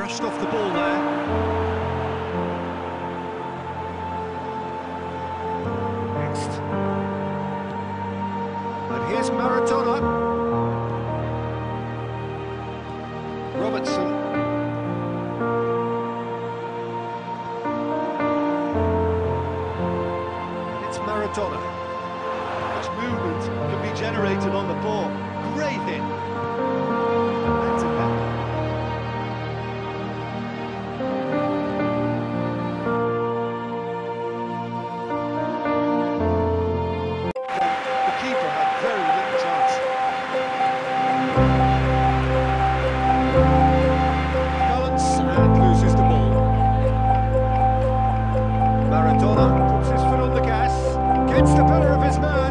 flashed off the ball there. Next. And here's Maradona. Robertson. It's Maradona. Much movement can be generated on the ball. Great hit. That's it back. The keeper had very little chance. Balance and loses the ball. Maradona puts his foot on the gas, gets the better of his man.